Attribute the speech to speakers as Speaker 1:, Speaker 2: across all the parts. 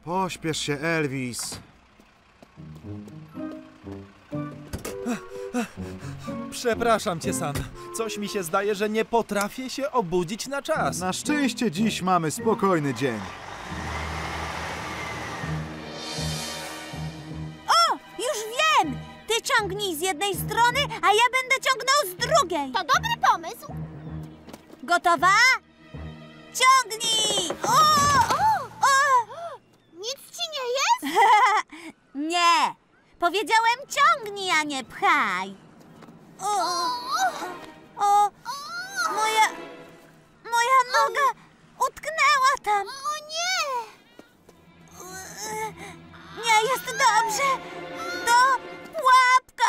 Speaker 1: Pośpiesz się, Elvis.
Speaker 2: Przepraszam cię, Sam. Coś mi się zdaje, że nie potrafię się obudzić na czas.
Speaker 1: Na szczęście dziś mamy spokojny dzień.
Speaker 3: O, już wiem! Ty ciągnij z jednej strony, a ja będę ciągnął z drugiej.
Speaker 4: To dobry pomysł.
Speaker 3: Gotowa? Ciągnij! O!
Speaker 4: Nic ci nie jest?
Speaker 3: Nie! Powiedziałem ciągnij, a nie pchaj. O! Moja noga utknęła tam.
Speaker 4: O nie!
Speaker 3: Nie jest dobrze. To pułapka.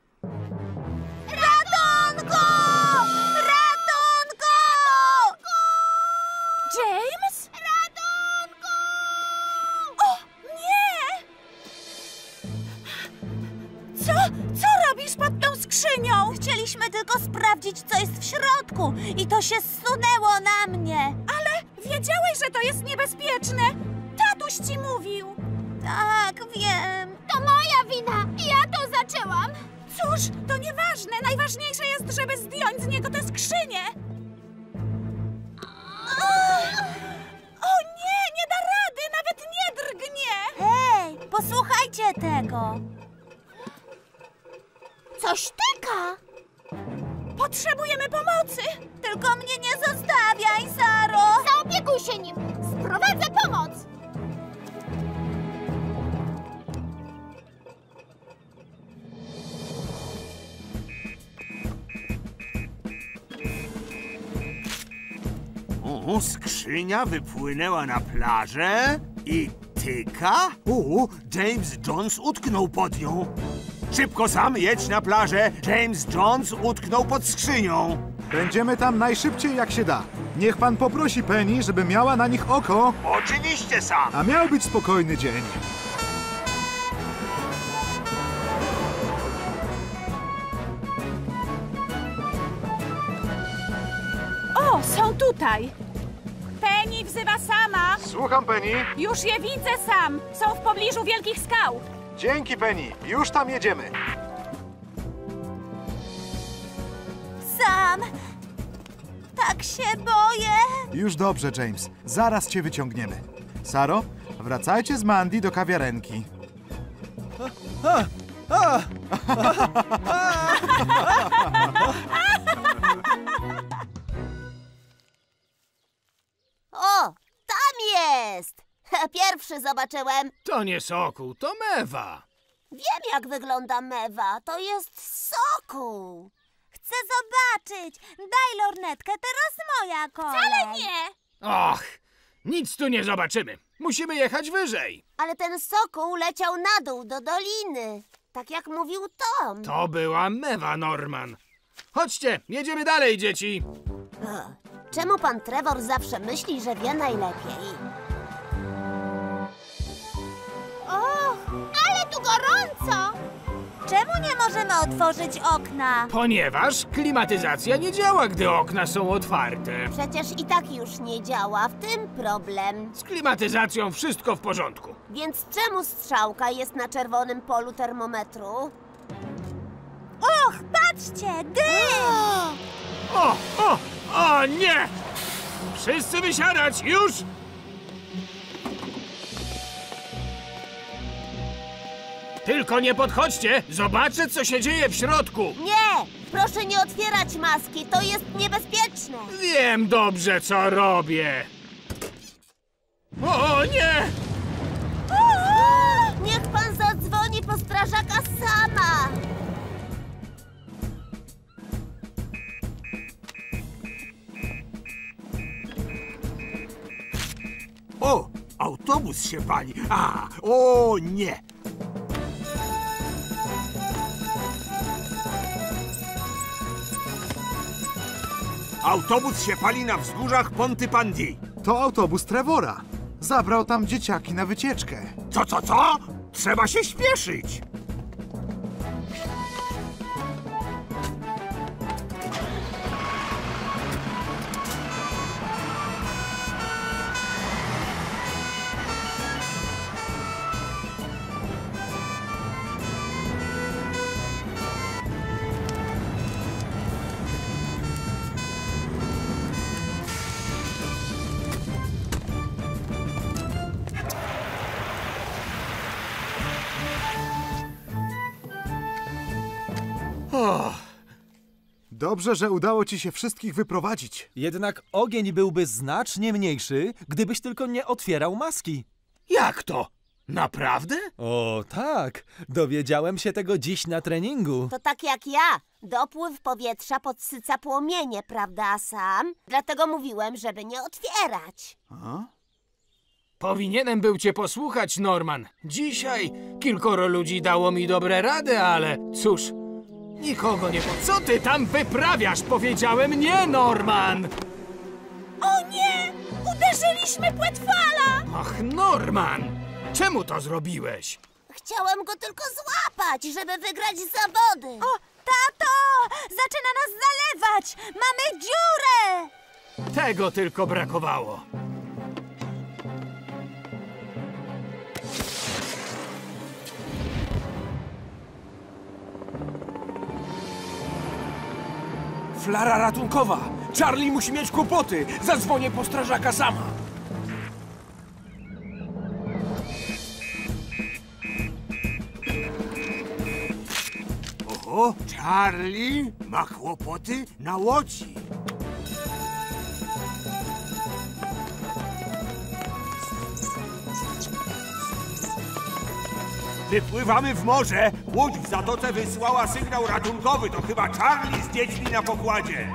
Speaker 3: Ratunku! Ratunku! James?
Speaker 4: Ratunku!
Speaker 3: O, nie! Co robisz pod tą skrzynią? Chcieliśmy tylko sprawdzić, co jest w środku i to się zsunęło na mnie. Ale wiedziałeś, że to jest niebezpieczne. Tatuś ci mówił. Tak, wiem.
Speaker 4: To moja wina. Ja to zaczęłam.
Speaker 3: Cóż, to nieważne. Najważniejsze jest, żeby zdjąć z niego tę skrzynię. O nie, nie da rady, nawet nie drgnie. Hej, posłuchajcie tego.
Speaker 4: Coś tyka.
Speaker 3: Potrzebujemy pomocy. Tylko mnie nie zostawiaj, Saro.
Speaker 4: Zaopiekuj się nim. Sprowadzę pomoc.
Speaker 5: O, skrzynia wypłynęła na plażę i tyka? O, James Jones utknął pod nią. Szybko, Sam, jedź na plażę. James Jones utknął pod skrzynią.
Speaker 1: Będziemy tam najszybciej jak się da. Niech pan poprosi Penny, żeby miała na nich oko,
Speaker 5: Oczywiście, Sam.
Speaker 1: a miał być spokojny dzień.
Speaker 6: O, są tutaj! Penny wzywa Sama!
Speaker 1: Słucham, Penny.
Speaker 6: Już je widzę, Sam! Są w pobliżu wielkich skał!
Speaker 1: Dzięki, Penny. Już tam jedziemy.
Speaker 3: Sam, tak się boję.
Speaker 1: Już dobrze, James. Zaraz cię wyciągniemy. Saro, wracajcie z Mandy do kawiarenki.
Speaker 4: O, tam jest. Pierwszy zobaczyłem.
Speaker 7: To nie sokół, to mewa.
Speaker 4: Wiem, jak wygląda mewa. To jest sokół.
Speaker 3: Chcę zobaczyć. Daj lornetkę, teraz moja kolej.
Speaker 4: Ale nie.
Speaker 7: Och, nic tu nie zobaczymy. Musimy jechać wyżej.
Speaker 4: Ale ten sokół leciał na dół do doliny. Tak jak mówił Tom.
Speaker 7: To była mewa, Norman. Chodźcie, jedziemy dalej, dzieci.
Speaker 4: Czemu pan Trevor zawsze myśli, że wie najlepiej? O, ale tu gorąco!
Speaker 3: Czemu nie możemy otworzyć okna?
Speaker 7: Ponieważ klimatyzacja nie działa, gdy okna są otwarte.
Speaker 4: Przecież i tak już nie działa, w tym problem.
Speaker 7: Z klimatyzacją wszystko w porządku.
Speaker 4: Więc czemu strzałka jest na czerwonym polu termometru?
Speaker 3: Och, patrzcie, dym!
Speaker 7: O nie! Wszyscy wysiadać, już! Tylko nie podchodźcie, zobaczę, co się dzieje w środku.
Speaker 4: Nie! Proszę nie otwierać maski, to jest niebezpieczne.
Speaker 7: Wiem dobrze, co robię. O nie!
Speaker 4: Niech pan zadzwoni po strażaka sama.
Speaker 5: O, autobus się pali. O nie! Autobus się pali na wzgórzach Pontypandy.
Speaker 1: To autobus Trevora. Zabrał tam dzieciaki na wycieczkę.
Speaker 5: Co? Trzeba się śpieszyć.
Speaker 1: Dobrze, że udało ci się wszystkich wyprowadzić.
Speaker 2: Jednak ogień byłby znacznie mniejszy, gdybyś tylko nie otwierał maski.
Speaker 7: Jak to? Naprawdę?
Speaker 2: O, tak. Dowiedziałem się tego dziś na treningu.
Speaker 4: To tak jak ja. Dopływ powietrza podsyca płomienie, prawda, Sam? Dlatego mówiłem, żeby nie otwierać.
Speaker 7: Powinienem był cię posłuchać, Norman. Dzisiaj kilkoro ludzi dało mi dobre rady, ale cóż, nikogo nie... Co ty tam wyprawiasz? Powiedziałem nie, Norman!
Speaker 3: O nie! Uderzyliśmy płetwala!
Speaker 7: Ach, Norman! Czemu to zrobiłeś?
Speaker 4: Chciałem go tylko złapać, żeby wygrać zawody.
Speaker 3: O, tato! Zaczyna nas zalewać! Mamy dziurę!
Speaker 7: Tego tylko brakowało.
Speaker 8: Flara ratunkowa! Charlie musi mieć kłopoty! Zadzwonię po strażaka Sama!
Speaker 5: O, Charlie ma kłopoty na łodzi. Wypływamy w morze. Łódź w zatoce wysłała sygnał ratunkowy. To chyba Charlie z dziećmi na pokładzie.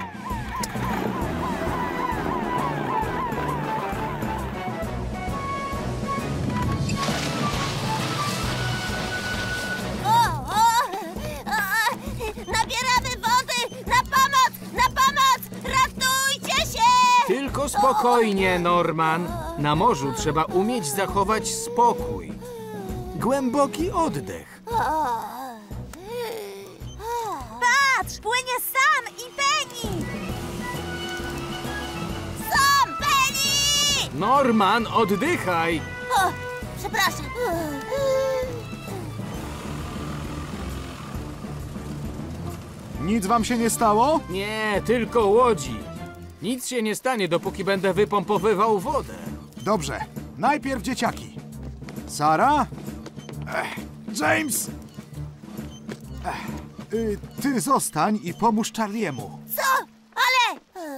Speaker 4: Nabieramy wody! Na pomoc! Na pomoc! Ratujcie się!
Speaker 7: Tylko spokojnie, Norman. Na morzu trzeba umieć zachować spokój. Głęboki oddech.
Speaker 3: Patrz! Płynie Sam i Penny!
Speaker 4: Sam! Penny!
Speaker 7: Norman, oddychaj!
Speaker 4: O, przepraszam.
Speaker 1: Nic wam się nie stało?
Speaker 7: Nie, tylko łodzi. Nic się nie stanie, dopóki będę wypompowywał wodę.
Speaker 1: Dobrze, najpierw dzieciaki. Sara? James! Ty zostań i pomóż Charliemu.
Speaker 4: Co? Ale...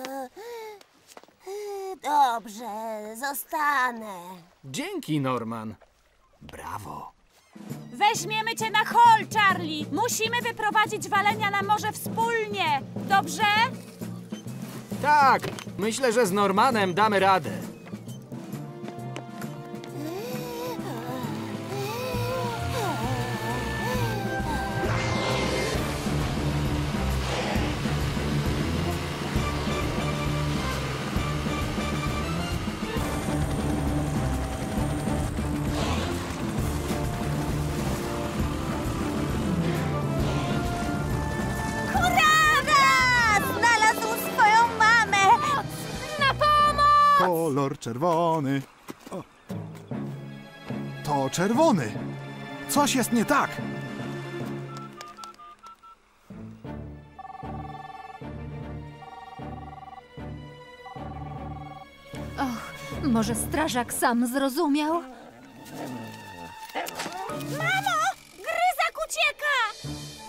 Speaker 4: Dobrze, zostanę.
Speaker 7: Dzięki, Norman. Brawo.
Speaker 6: Weźmiemy cię na hol, Charlie. Musimy wyprowadzić walenia na morze wspólnie. Dobrze?
Speaker 7: Tak, myślę, że z Normanem damy radę.
Speaker 1: Kolor czerwony. O. To czerwony. Coś jest nie tak.
Speaker 3: Może strażak Sam zrozumiał?
Speaker 6: Mamo! Gryzak ucieka!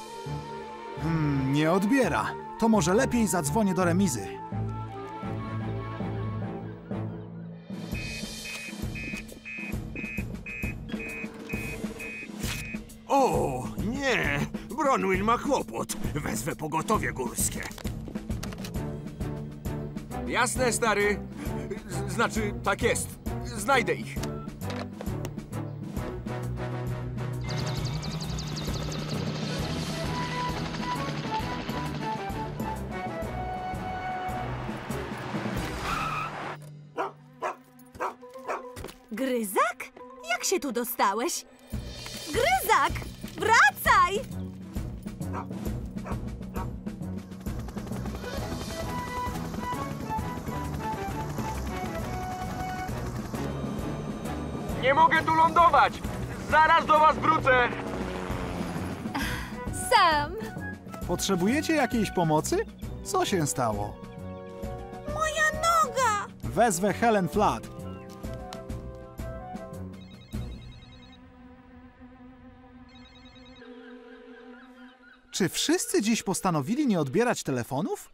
Speaker 1: Nie odbiera. To może lepiej zadzwonię do remizy.
Speaker 5: O, nie! Bronwyn ma kłopot. Wezwę pogotowie górskie.
Speaker 8: Jasne, stary. Znaczy, tak jest. Znajdę ich.
Speaker 3: Gryzak? Jak się tu dostałeś? Gryzak! Wracaj!
Speaker 8: Nie mogę tu lądować! Zaraz do was wrócę!
Speaker 3: Sam!
Speaker 1: Potrzebujecie jakiejś pomocy? Co się stało?
Speaker 3: Moja noga!
Speaker 1: Wezwę Helen Flood. Czy wszyscy dziś postanowili nie odbierać telefonów?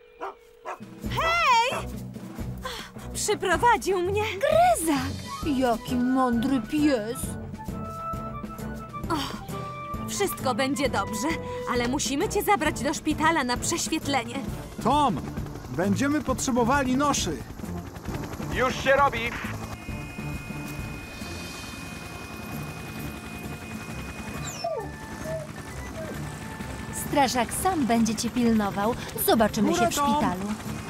Speaker 3: Przyprowadził mnie Gryzak. Jaki mądry pies. Wszystko będzie dobrze, ale musimy cię zabrać do szpitala na prześwietlenie.
Speaker 1: Tom, będziemy potrzebowali noszy.
Speaker 8: Już się robi!
Speaker 9: Strażak sam będzie cię pilnował. Zobaczymy się w szpitalu.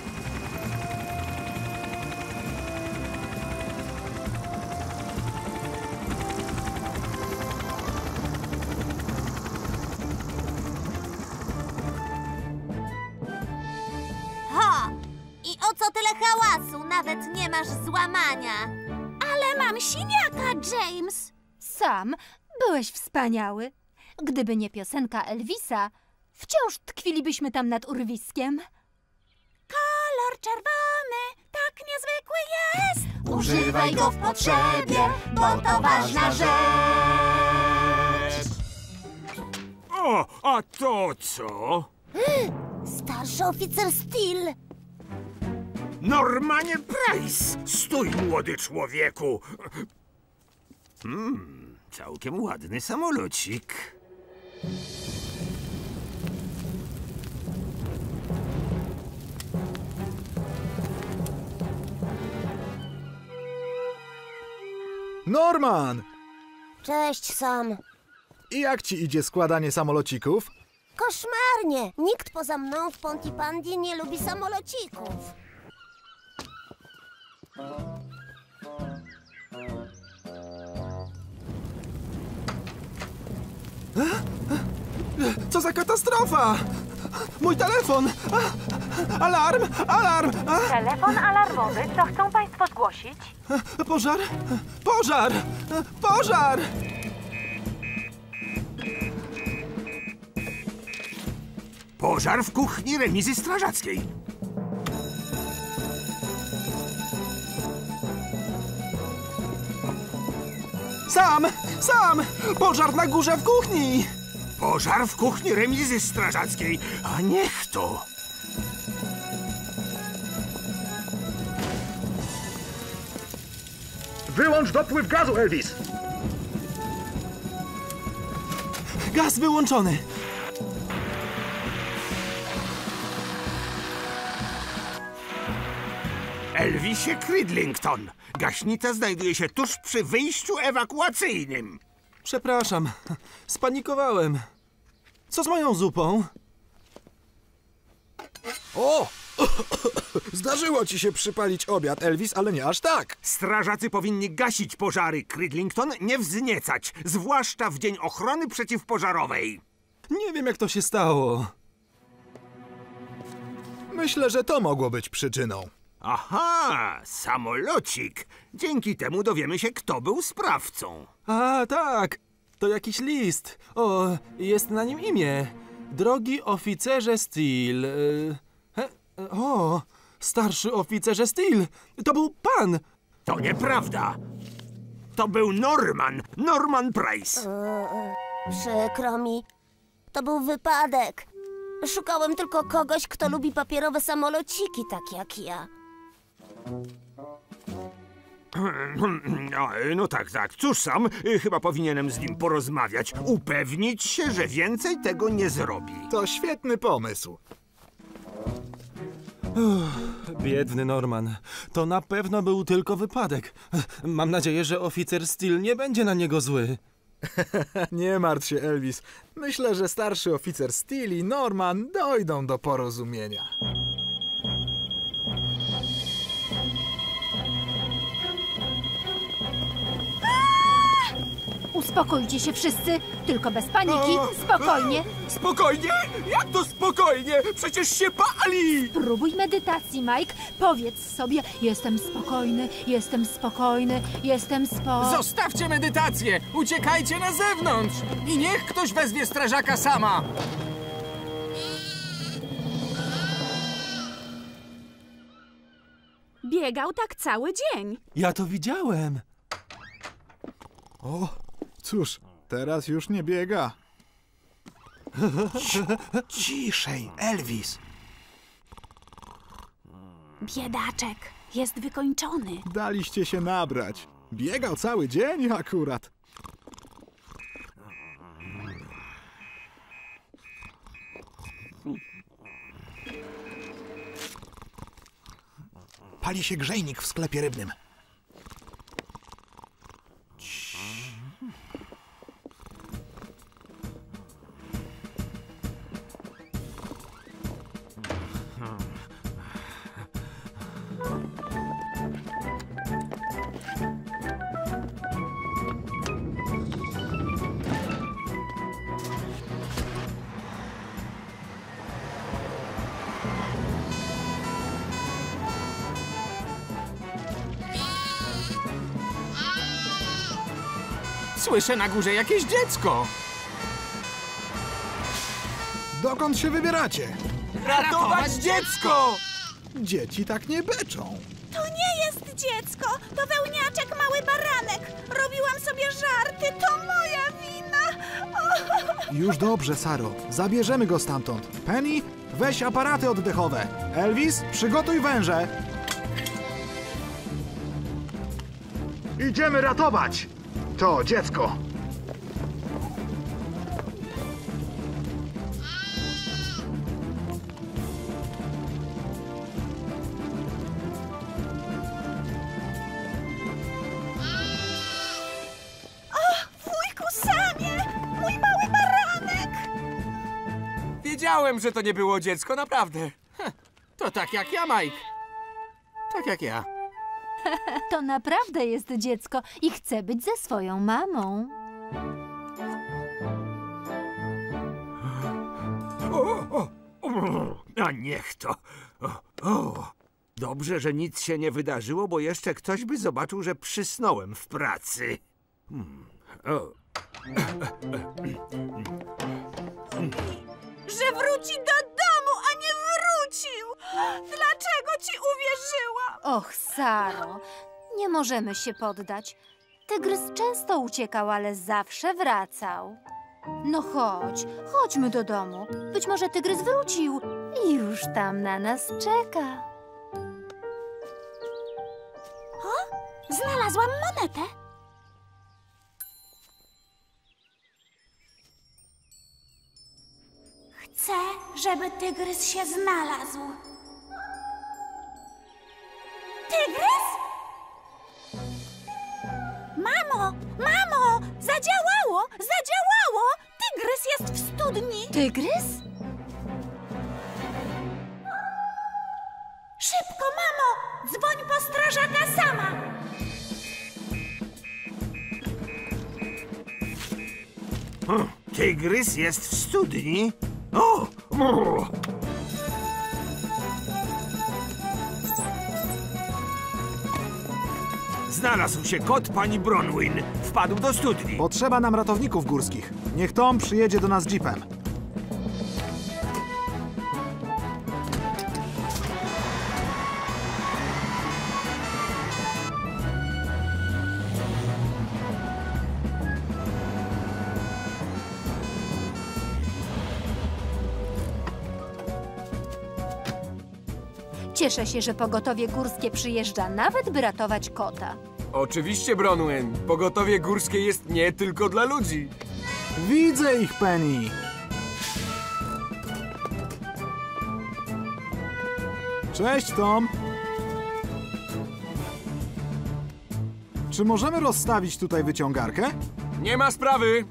Speaker 4: Ho! I o co tyle hałasu? Nawet nie masz złamania.
Speaker 3: Ale mam siniaka, James.
Speaker 9: Sam byłeś wspaniały. Gdyby nie piosenka Elvisa, wciąż tkwilibyśmy tam nad urwiskiem.
Speaker 3: Kolor czerwony, tak niezwykły jest.
Speaker 4: Używaj go w potrzebie, bo to ważna rzecz.
Speaker 5: O, a to co?
Speaker 4: Starszy oficer Steel.
Speaker 5: Normanie Price! Stój, młody człowieku! Całkiem ładny samolocik.
Speaker 1: Norman!
Speaker 4: Cześć, Sam.
Speaker 1: I jak ci idzie składanie samolocików?
Speaker 4: Koszmarnie. Nikt poza mną w Pontypandzie nie lubi samolocików.
Speaker 2: Co za katastrofa! Mój telefon! Alarm! Alarm!
Speaker 6: Telefon alarmowy, co chcą Państwo zgłosić?
Speaker 2: Pożar! Pożar! Pożar!
Speaker 5: Pożar w kuchni remizy strażackiej.
Speaker 2: Sam! Sam! Pożar na górze w kuchni!
Speaker 5: Pożar w kuchni remizy strażackiej. A niech to!
Speaker 1: Wyłącz dopływ gazu, Elvis!
Speaker 2: Gaz wyłączony!
Speaker 5: Elvisie Cridlington. Gaśnica znajduje się tuż przy wyjściu ewakuacyjnym.
Speaker 2: Przepraszam, spanikowałem. Co z moją zupą?
Speaker 1: O! Zdarzyło ci się przypalić obiad, Elvis, ale nie aż tak.
Speaker 5: Strażacy powinni gasić pożary, Cridlington, nie wzniecać, zwłaszcza w dzień ochrony przeciwpożarowej.
Speaker 2: Nie wiem, jak to się stało.
Speaker 1: Myślę, że to mogło być przyczyną.
Speaker 5: Aha, samolocik. Dzięki temu dowiemy się, kto był sprawcą.
Speaker 2: A, tak, to jakiś list. O, jest na nim imię. Drogi oficerze Steel. O, starszy oficerze Steel. To był pan.
Speaker 5: To nieprawda. To był Norman Price.
Speaker 4: Przykro mi. To był wypadek. Szukałem tylko kogoś, kto lubi papierowe samolociki, tak jak ja.
Speaker 5: No tak. Cóż, Sam, chyba powinienem z nim porozmawiać. Upewnić się, że więcej tego nie zrobi.
Speaker 1: To świetny pomysł.
Speaker 2: Biedny Norman. To na pewno był tylko wypadek. Mam nadzieję, że oficer Steel nie będzie na niego zły.
Speaker 1: Nie martw się, Elvis. Myślę, że starszy oficer Steel i Norman dojdą do porozumienia.
Speaker 9: Uspokójcie się wszyscy, tylko bez paniki, spokojnie.
Speaker 8: Spokojnie? Jak to spokojnie? Przecież się pali!
Speaker 9: Próbuj medytacji, Mike. Powiedz sobie, jestem spokojny, jestem spokojny, jestem
Speaker 7: Zostawcie medytację! Uciekajcie na zewnątrz! I niech ktoś wezwie strażaka sama!
Speaker 6: Biegał tak cały dzień.
Speaker 2: Ja to widziałem.
Speaker 1: O, cóż, teraz już nie biega. Ciszej, Elvis.
Speaker 6: Biedaczek, jest wykończony.
Speaker 1: Daliście się nabrać. Biegał cały dzień akurat. Pali się grzejnik w sklepie rybnym.
Speaker 7: Słyszę na górze jakieś dziecko.
Speaker 1: Dokąd się wybieracie?
Speaker 2: Ratować dziecko!
Speaker 1: Dzieci tak nie beczą.
Speaker 3: To nie jest dziecko, to wełniaczek, mały baranek. Robiłam sobie żarty, to moja wina.
Speaker 1: Już dobrze, Saro. Zabierzemy go stamtąd. Penny, weź aparaty oddechowe. Elvis, przygotuj węże. Idziemy ratować to dziecko.
Speaker 3: Wujku Samie, mój mały baranek.
Speaker 2: Wiedziałem, że to nie było dziecko, naprawdę.
Speaker 7: To tak jak ja, Mike. Tak jak ja.
Speaker 9: To naprawdę jest dziecko i chce być ze swoją mamą.
Speaker 5: A niech to. Dobrze, że nic się nie wydarzyło, bo jeszcze ktoś by zobaczył, że przysnąłem w pracy.
Speaker 3: Że wróci do domu, a nie wrócił. Dlaczego ci uwierzyłam?
Speaker 9: Och, Saro, nie możemy się poddać. Tygrys często uciekał, ale zawsze wracał. No chodźmy do domu. Być może tygrys wrócił i już tam na nas czeka.
Speaker 3: Znalazłam monetę. Chcę, żeby tygrys się znalazł. Tygrys? Mamo! Mamo! Zadziałało! Zadziałało! Tygrys jest w studni!
Speaker 9: Tygrys?
Speaker 3: Szybko, mamo! Dzwoń po strażaka sama!
Speaker 5: Tygrys jest w studni? Znalazł się kot pani Bronwyn. Wpadł do studni.
Speaker 1: Potrzeba nam ratowników górskich. Niech Tom przyjedzie do nas jeepem.
Speaker 9: Cieszę się, że pogotowie górskie przyjeżdża nawet, by ratować kota.
Speaker 2: Oczywiście, Bronwyn. Pogotowie górskie jest nie tylko dla ludzi.
Speaker 1: Widzę ich, Penny. Cześć, Tom. Czy możemy rozstawić tutaj wyciągarkę?
Speaker 2: Nie ma sprawy.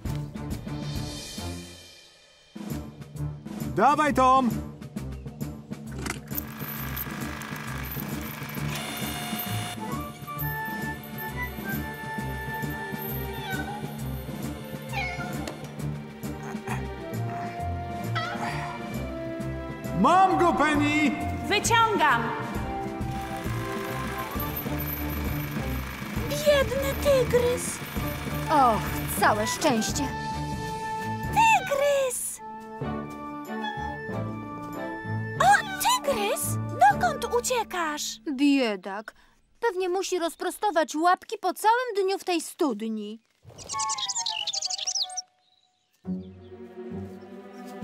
Speaker 1: Dawaj, Tom. Mam go, Penny!
Speaker 6: Wyciągam!
Speaker 3: Biedny tygrys!
Speaker 9: Och, całe szczęście.
Speaker 3: Tygrys! O, tygrys! Dokąd uciekasz?
Speaker 9: Biedak. Pewnie musi rozprostować łapki po całym dniu w tej studni.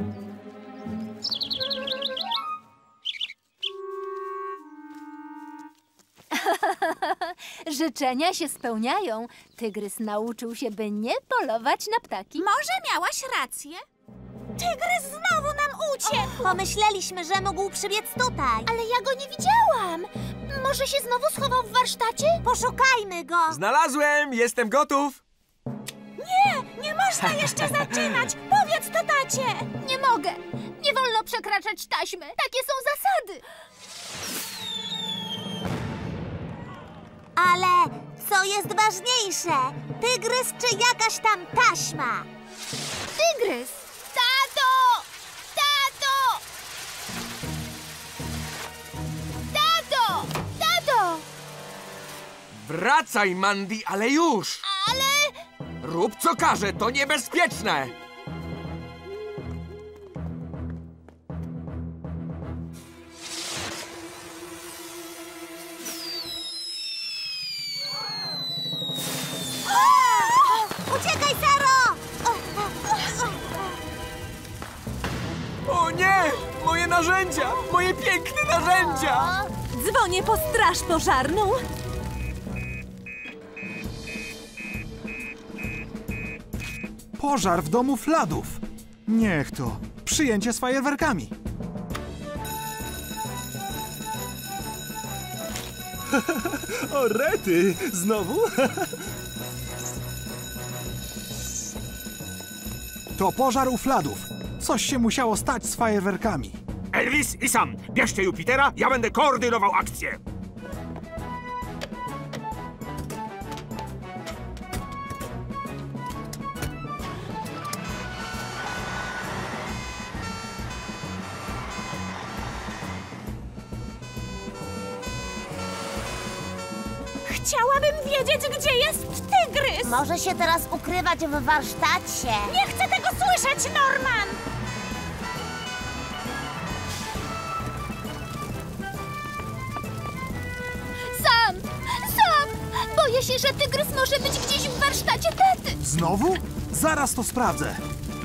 Speaker 9: Życzenia się spełniają. Tygrys nauczył się, by nie polować na ptaki.
Speaker 3: Może miałaś rację? Tygrys znowu nam uciekł! Pomyśleliśmy, że mógł przybiec tutaj. Ale ja go nie widziałam. Może się znowu schował w warsztacie? Poszukajmy go.
Speaker 8: Znalazłem! Jestem gotów!
Speaker 3: Nie można jeszcze zaczynać. Powiedz to tacie.
Speaker 9: Nie mogę. Nie wolno przekraczać taśmy. Takie są zasady.
Speaker 3: Ale co jest ważniejsze? Tygrys czy jakaś tam taśma?
Speaker 9: Tygrys! Tato! Tato! Tato! Tato!
Speaker 8: Wracaj, Mandy, ale już!
Speaker 9: Ale...
Speaker 8: Rób co każe, to niebezpieczne!
Speaker 3: Uciekaj, Saro!
Speaker 8: O nie! Moje narzędzia! Moje piękne narzędzia!
Speaker 3: Dzwonię po straż pożarną.
Speaker 1: Pożar w domu Fladów. Niech to. Przyjęcie z fajerwerkami.
Speaker 2: O rety, znowu?
Speaker 1: To pożar u Fladów. Coś się musiało stać z fajerwerkami.
Speaker 5: Elvis i Sam, bierzcie Jupitera, ja będę koordynował akcję.
Speaker 3: Chciałabym wiedzieć, gdzie jest tygrys.
Speaker 4: Może się teraz ukrywać w warsztacie.
Speaker 3: Nie chcę tego słyszeć, Norman!
Speaker 9: Sam! Sam! Boję się, że tygrys może być gdzieś w warsztacie taty.
Speaker 1: Znowu? Zaraz to sprawdzę.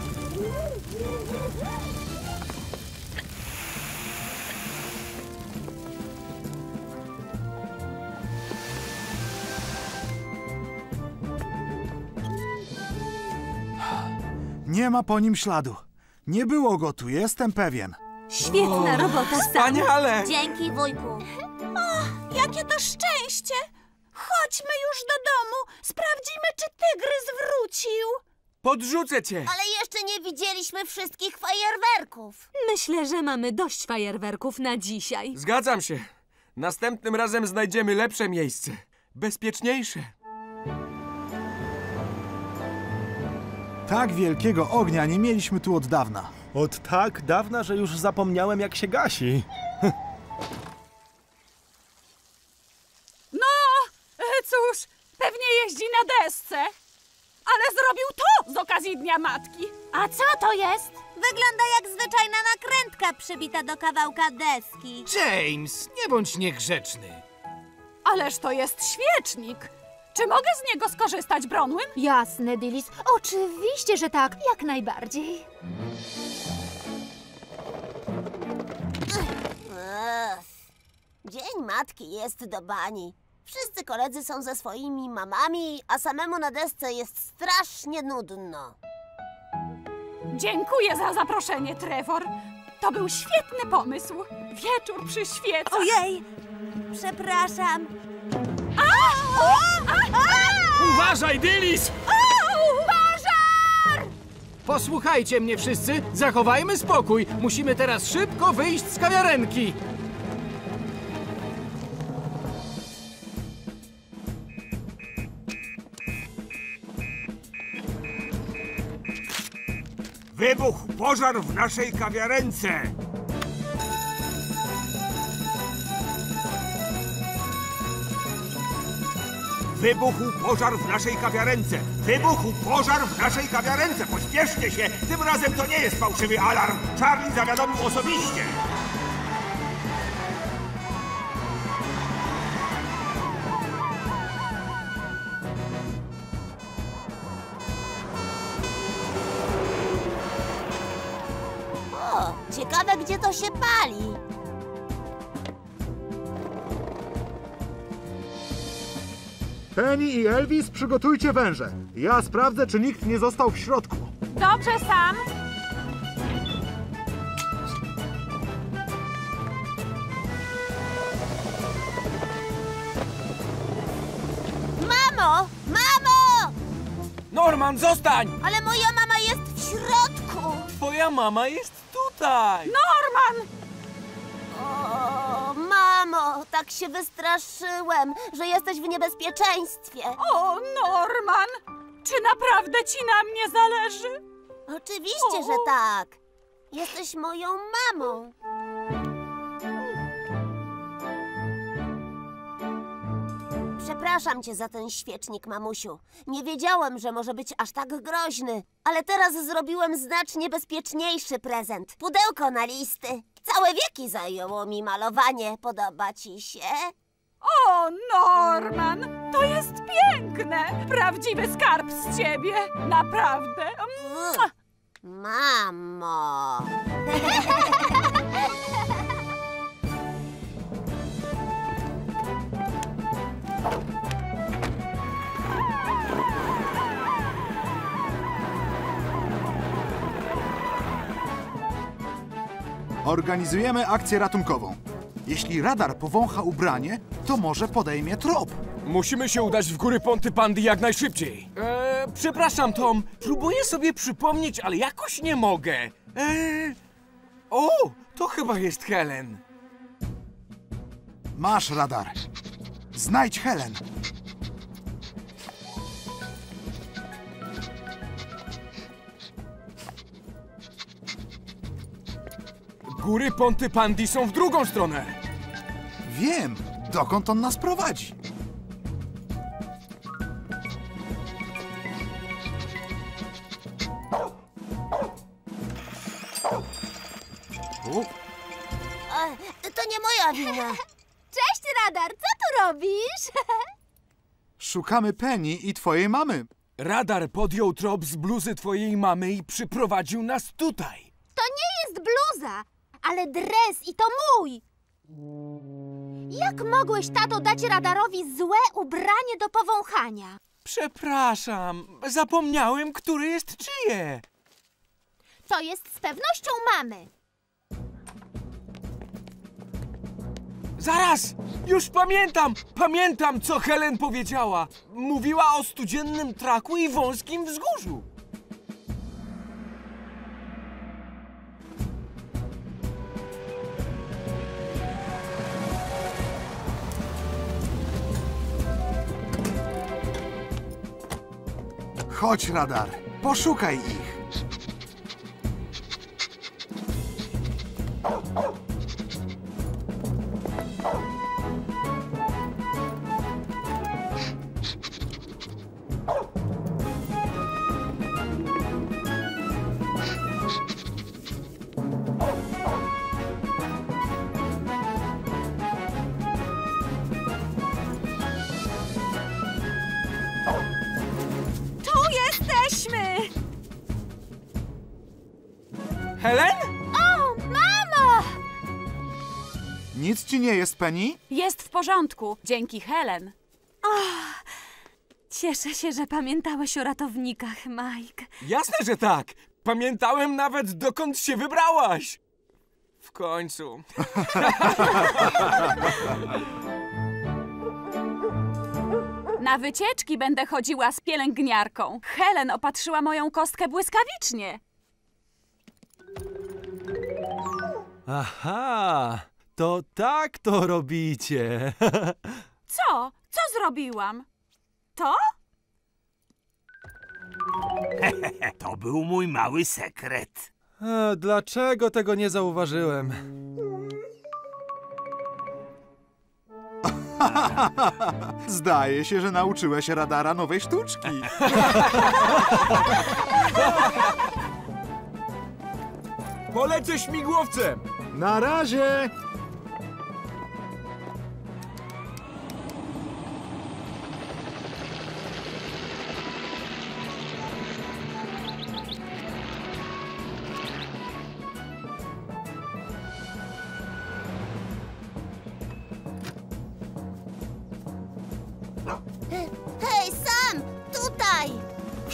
Speaker 1: Nie ma po nim śladu. Nie było go tu, jestem pewien.
Speaker 3: Świetna robota, Sam.
Speaker 8: Wspaniale!
Speaker 4: Dzięki, wujku.
Speaker 3: Jakie to szczęście! Chodźmy już do domu. Sprawdzimy, czy tygrys wrócił.
Speaker 8: Podrzucę cię!
Speaker 4: Ale jeszcze nie widzieliśmy wszystkich fajerwerków.
Speaker 3: Myślę, że mamy dość fajerwerków na dzisiaj.
Speaker 8: Zgadzam się. Następnym razem znajdziemy lepsze miejsce. Bezpieczniejsze.
Speaker 1: Tak wielkiego ognia nie mieliśmy tu od dawna.
Speaker 2: Od tak dawna, że już zapomniałem, jak się gasi.
Speaker 6: Cóż, pewnie jeździ na desce. Ale zrobił to z okazji Dnia Matki.
Speaker 3: A co to jest? Wygląda jak zwyczajna nakrętka przybita do kawałka deski.
Speaker 7: James, nie bądź niegrzeczny.
Speaker 6: Ależ to jest świecznik. Czy mogę z niego skorzystać, Bronwyn?
Speaker 9: Jasne, Dillis. Oczywiście, że tak. Jak najbardziej.
Speaker 4: Dzień matki jest do bani. Wszyscy koledzy są ze swoimi mamami, a samemu na desce jest strasznie nudno.
Speaker 6: Dziękuję za zaproszenie, Trevor. To był świetny pomysł. Wieczór przy świecach.
Speaker 3: Ojej! Przepraszam.
Speaker 7: Uważaj, Dillis!
Speaker 6: Pożar!
Speaker 7: Posłuchajcie mnie wszyscy, zachowajmy spokój. Musimy teraz szybko wyjść z kawiarenki.
Speaker 5: Wybuchł pożar w naszej kawiarence. Wybuchł pożar w naszej kawiarence. Wybuchł pożar w naszej kawiarence. Pośpieszcie się. Tym razem to nie jest fałszywy alarm. Charlie zawiadomił osobiście.
Speaker 4: O, ciekawe, gdzie to się pali.
Speaker 1: Penny i Elvis, przygotujcie węże. Ja sprawdzę, czy nikt nie został w środku.
Speaker 6: Dobrze, Sam.
Speaker 4: Mamo! Mamo!
Speaker 8: Norman, zostań!
Speaker 4: Ale moja mama jest w środku!
Speaker 8: Twoja mama jest tutaj!
Speaker 6: Norman!
Speaker 4: O, mamo, tak się wystraszyłem, że jesteś w niebezpieczeństwie.
Speaker 6: O, Norman! Czy naprawdę ci na mnie zależy?
Speaker 4: Oczywiście, że tak. Jesteś moją mamą. Przepraszam cię za ten świecznik, mamusiu. Nie wiedziałem, że może być aż tak groźny. Ale teraz zrobiłem znacznie bezpieczniejszy prezent. Pudełko na listy. Całe wieki zajęło mi malowanie. Podoba ci się?
Speaker 6: O, Norman! To jest piękne! Prawdziwy skarb z ciebie! Naprawdę! Mua!
Speaker 4: Mamo.
Speaker 1: Organizujemy akcję ratunkową. Jeśli radar powącha ubranie, to może podejmie trop.
Speaker 8: Musimy się udać w góry Pontypandy jak najszybciej. Przepraszam, Tom. Próbuję sobie przypomnieć, ale jakoś nie mogę. O, to chyba jest Helen.
Speaker 1: Masz radar. Znajdź Helen.
Speaker 8: Góry Pontypandy są w drugą stronę.
Speaker 1: Wiem, dokąd on nas prowadzi.
Speaker 4: To nie moja wina.
Speaker 9: Cześć, Radar, co tu robisz?
Speaker 1: Szukamy Penny i twojej mamy.
Speaker 8: Radar podjął trop z bluzy twojej mamy i przyprowadził nas tutaj.
Speaker 9: To nie jest bluza, ale dres i to mój. Jak mogłeś, tato, dać Radarowi złe ubranie do powąchania?
Speaker 8: Przepraszam, zapomniałem, które jest czyje.
Speaker 9: To jest z pewnością mamy.
Speaker 8: Zaraz! Już pamiętam! Pamiętam, co Helen powiedziała. Mówiła o studziennym traku i wąskim wzgórzu.
Speaker 1: Chodź, radar. Poszukaj ich.
Speaker 8: Helen?
Speaker 6: O, mamo!
Speaker 1: Nic ci nie jest, Penny?
Speaker 6: Jest w porządku, dzięki Helen. Cieszę się, że pamiętałeś o ratownikach, Mike.
Speaker 8: Jasne, że tak. Pamiętałem nawet, dokąd się wybrałaś. W końcu.
Speaker 6: Na wycieczki będę chodziła z pielęgniarką. Helen opatrzyła moją kostkę błyskawicznie.
Speaker 2: Aha, to tak to robicie.
Speaker 6: Co? Co zrobiłam? To?
Speaker 5: To był mój mały sekret.
Speaker 2: Dlaczego tego nie zauważyłem?
Speaker 1: Zdaje się, że nauczyłeś radara nowej sztuczki.
Speaker 8: Polecę śmigłowcem.
Speaker 1: Na razie!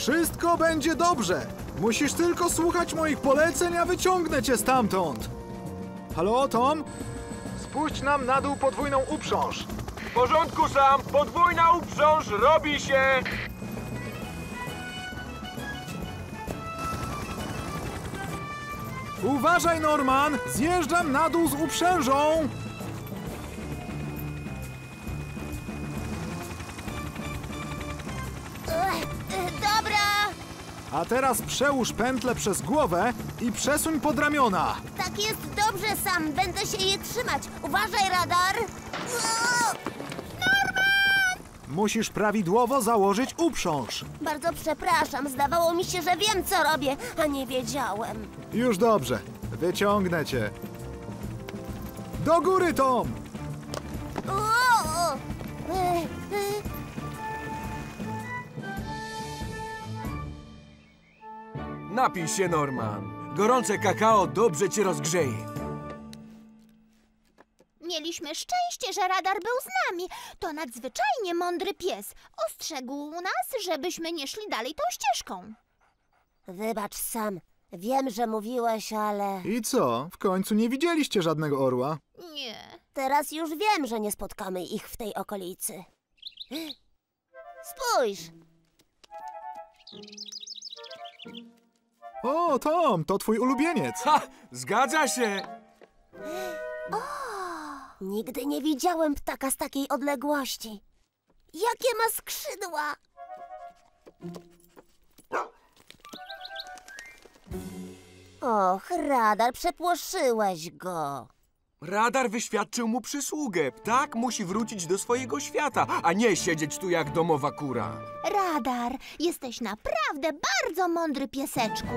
Speaker 1: Wszystko będzie dobrze. Musisz tylko słuchać moich poleceń, a wyciągnę cię stamtąd. Halo, Tom? Spuść nam na dół podwójną uprząż.
Speaker 8: W porządku, Sam. Podwójna uprząż robi się.
Speaker 1: Uważaj, Norman! Zjeżdżam na dół z uprzężą!
Speaker 4: Dobra!
Speaker 1: A teraz przełóż pętlę przez głowę i przesuń pod ramiona.
Speaker 4: Tak jest dobrze, Sam. Będę się je trzymać. Uważaj, radar!
Speaker 1: Musisz prawidłowo założyć uprząż.
Speaker 4: Bardzo przepraszam. Zdawało mi się, że wiem, co robię, a nie wiedziałem.
Speaker 1: Już dobrze. Wyciągnę cię. Do góry, Tom!
Speaker 4: O!
Speaker 8: Napij się, Norman. Gorące kakao dobrze cię rozgrzeje.
Speaker 10: Mieliśmy szczęście, że radar był z nami. To nadzwyczajnie mądry pies. Ostrzegł nas, żebyśmy nie szli dalej tą ścieżką.
Speaker 4: Wybacz, Sam. Wiem, że mówiłeś, ale...
Speaker 1: I co? W końcu nie widzieliście żadnego orła.
Speaker 10: Nie.
Speaker 4: Teraz już wiem, że nie spotkamy ich w tej okolicy. Spójrz!
Speaker 1: O, Tom, to twój ulubieniec.
Speaker 8: Ha! Zgadza się.
Speaker 4: Nigdy nie widziałem ptaka z takiej odległości. Jakie ma skrzydła! Och, radar, przepłoszyłeś go.
Speaker 8: Radar wyświadczył mu przysługę. Ptak musi wrócić do swojego świata, a nie siedzieć tu jak domowa kura.
Speaker 10: Radar, jesteś naprawdę bardzo mądry, pieseczku.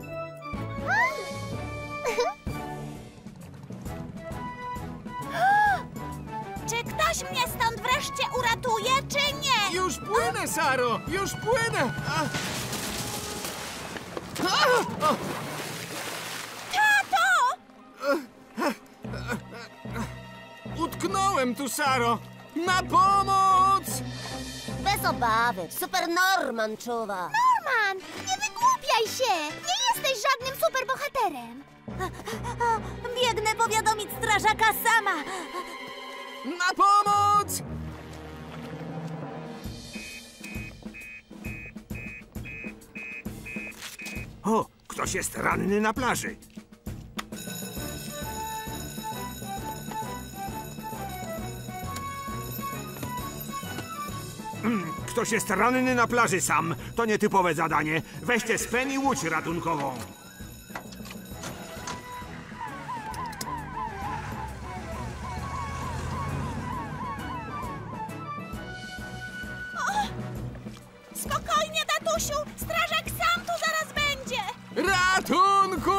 Speaker 3: Czy ktoś mnie stąd wreszcie uratuje, czy nie?
Speaker 7: Już płynę, Saro! Już płynę!
Speaker 3: Tato!
Speaker 7: Utknąłem tu, Saro! Na pomoc!
Speaker 4: Bez obawy, Super Norman czuwa.
Speaker 10: Norman, nie wygłupiaj się! Nie jesteś żadnym superbohaterem.
Speaker 3: Biegnę powiadomić strażaka sama.
Speaker 7: Na pomoc!
Speaker 5: O, ktoś jest ranny na plaży. Ktoś jest ranny na plaży, Sam. To nietypowe zadanie. Weźcie z Penny łódź ratunkową.
Speaker 3: Spokojnie, tatusiu! Strażak sam tu zaraz będzie!
Speaker 7: Ratunku!